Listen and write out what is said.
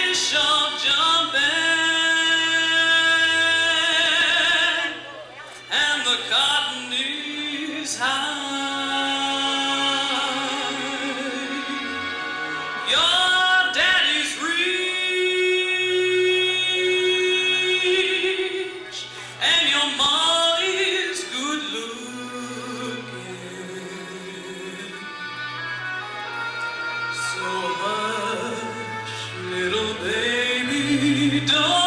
wish of jumping, and the cotton is high. Your daddy's rich, and your mommy's good looking. So hush, little baby, don't